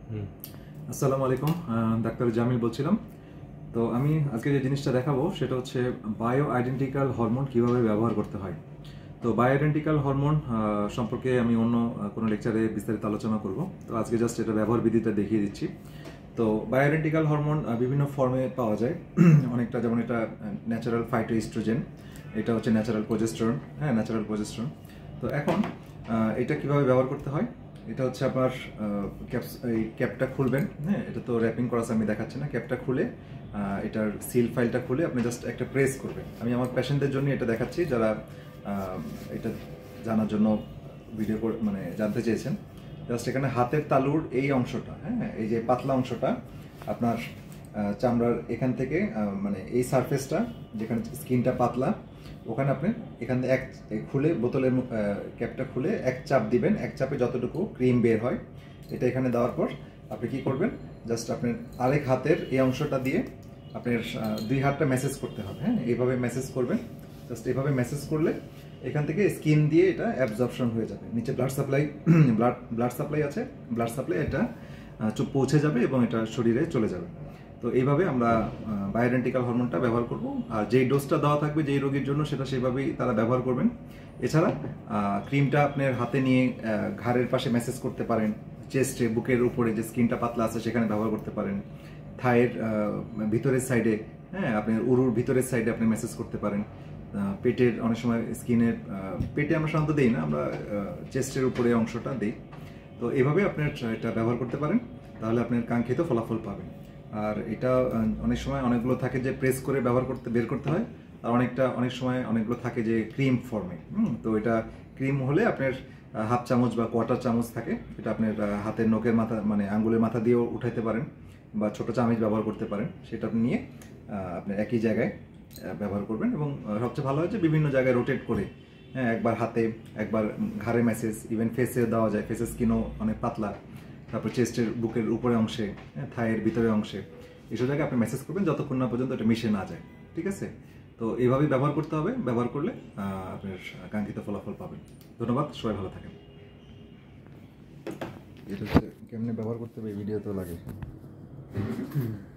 আসসালামু আলাইকুম, ডাক্তার জামিল বলছিলাম। তো আমি আজকে যে জিনিসটা দেখাবো সেটা হচ্ছে বায়ো আইডেন্টিক্যাল হরমোন কিভাবে ব্যবহার করতে হয়। তো বায়ো আইডেন্টিক্যাল হরমোন সম্পর্কে আমি অন্য কোনো লেকচারে বিস্তারিত আলোচনা করব। তো আজকে জাস্ট এটা ব্যবহার বিধিটা দেখিয়ে দিচ্ছি। তো বায়ো আইডেন্টিক্যাল হরমোন বিভিন্ন ফর্মে পাওয়া যায় অনেকটা, যেমন এটা ন্যাচারাল ফাইটোইস্ট্রোজেন, এটা হচ্ছে ন্যাচারাল প্রোজেস্টেরন, ন্যাচারাল প্রোজেস্টেরন। তো এখন এটা কিভাবে ব্যবহার করতে হয়, এটা হচ্ছে আপনার এই ক্যাপটা খুলবেন। এটা তো র্যাপিং করা আছে, আমি দেখাচ্ছি না। ক্যাপটা খুলে এটার সিল ফাইলটা খুলে আপনি জাস্ট একটা প্রেস করবেন। আমি আমার পেশেন্টদের জন্য এটা দেখাচ্ছি, যারা এটা জানার জন্য ভিডিও মানে জানতে চেয়েছেন। জাস্ট এখানে হাতের তালুর এই অংশটা, এই যে পাতলা অংশটা আপনার চামড়ার এখান থেকে, মানে এই সারফেসটা যেখানে স্কিনটা পাতলা, ওখানে আপনি এখান থেকে এক খুলে বোতলের ক্যাপটা খুলে এক চাপ দিবেন। এক চাপে যতটুকু ক্রিম বের হয় এটা এখানে দেওয়ার পর আপনি কি করবেন, জাস্ট আপনার আরেক হাতের এই অংশটা দিয়ে আপনার দুই হাতটা ম্যাসেজ করতে হবে। এইভাবে ম্যাসেজ করবেন। জাস্ট এইভাবে ম্যাসেজ করলে এখান থেকে স্কিন দিয়ে এটা অ্যাবজর্পশন হয়ে যাবে। নিচে ব্লাড সাপ্লাই আছে, ব্লাড সাপ্লাই এটা পৌঁছে যাবে এবং এটা শরীরে চলে যাবে। তো এইভাবে আমরা বায়ো আইডেন্টিক্যাল হরমোনটা ব্যবহার করব। আর যেই ডোজটা দেওয়া থাকবে যেই রোগীর জন্য সেটা সেভাবেই তারা ব্যবহার করবেন। এছাড়া ক্রিমটা আপনার হাতে নিয়ে ঘাড়ের পাশে ম্যাসেজ করতে পারেন, চেস্টে বুকের উপরে যে স্কিনটা পাতলা আছে সেখানে ব্যবহার করতে পারেন, থায়ের ভিতরের সাইডে, আপনার উরুর ভিতরের সাইডে আপনি ম্যাসেজ করতে পারেন, পেটের অনেক সময় স্কিনের পেটে আমরা সাধারণত দিই না, আমরা চেস্টের উপরে অংশটা দিই। তো এভাবে আপনার এটা ব্যবহার করতে পারেন, তাহলে আপনার কাঙ্ক্ষিত ফলাফল পাবেন। আর এটা অনেক সময় অনেকগুলো থাকে যে প্রেস করে ব্যবহার করতে বের করতে হয়, আর অনেক সময় অনেকগুলো থাকে যে ক্রিম ফর্মে। তো এটা ক্রিম হলে আপনার হাফ চামচ বা কোয়ার্টার চামচ থাকে, এটা আপনার হাতের নখের মাথা, মানে আঙ্গুলের মাথা দিয়েও উঠাইতে পারেন, বা ছোট চামচ ব্যবহার করতে পারেন। সেটা আপনি নিয়ে আপনি একই জায়গায় ব্যবহার করবেন, এবং সবচেয়ে ভালো হয় যে বিভিন্ন জায়গায় রোটেট করে, একবার হাতে, একবার ঘাড়ে ম্যাসেজ, ইভেন ফেসে দেওয়া যায়। ফেসের স্কিনও অনেক পাতলা, তারপর চেস্টের বুকের উপরে অংশে, থায়ের ভিতরের অংশে, এইসব জায়গায় আপনি মেসেজ করবেন যতক্ষণ না পর্যন্ত এটা মিশে না যায়। ঠিক আছে? তো এইভাবেই ব্যবহার করতে হবে। ব্যবহার করলে আপনার কাঙ্ক্ষিত ফলাফল পাবেন। ধন্যবাদ, সবাই ভালো থাকেন। এটা হচ্ছে কেমনে ব্যবহার করতে হবে, এই ভিডিও তো লাগে।